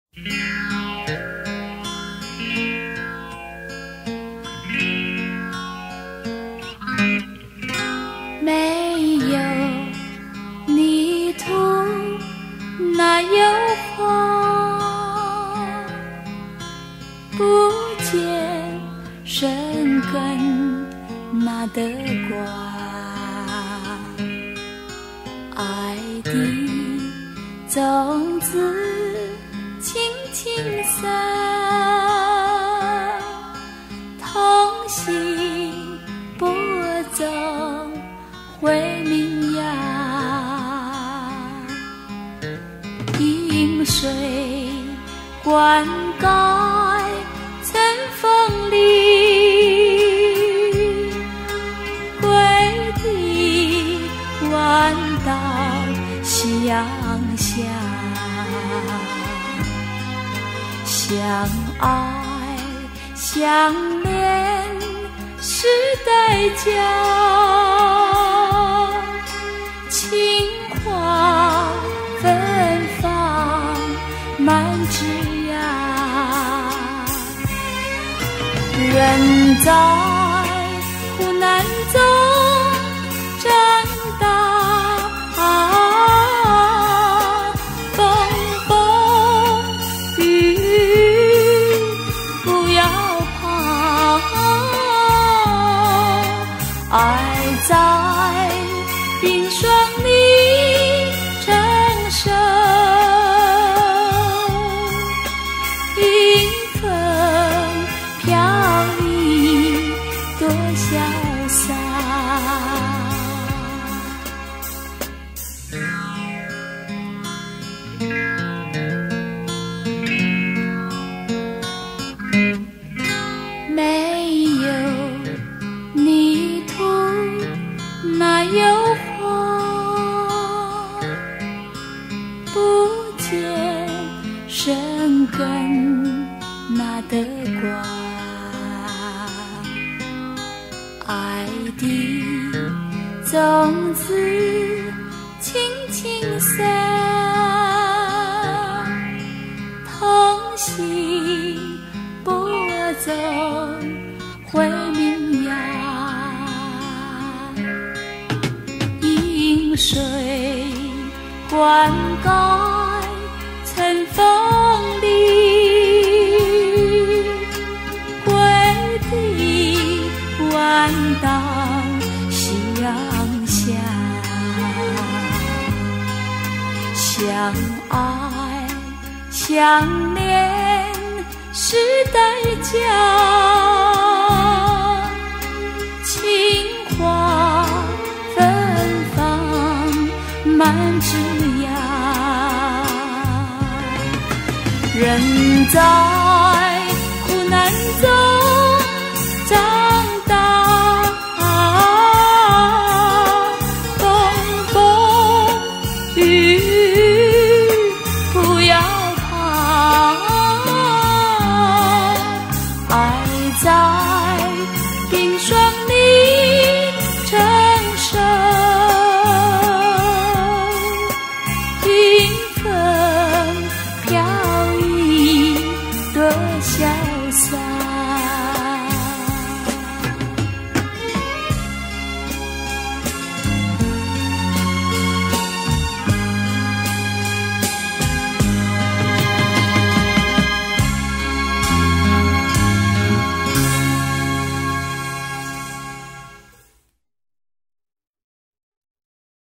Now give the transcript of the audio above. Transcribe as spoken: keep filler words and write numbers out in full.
没有泥土，哪有花？不见生根，哪得瓜？爱的种子轻轻撒，同心播种会萌芽，饮水灌溉乘风里，归地弯到夕阳下，相爱相恋是代价，情花芬芳满枝桠，人在苦难中长大，风风雨雨不要怕，爱在冰霜里成熟，迎风飘逸多潇洒。没有泥土，哪有花？不见生根，哪得瓜？爱的种子轻轻撒，同心播种会萌芽，饮水灌溉乘风里，归地弯到夕阳下，相爱相恋是代价，情花芬芳满枝桠，人在苦难中长大，风风雨雨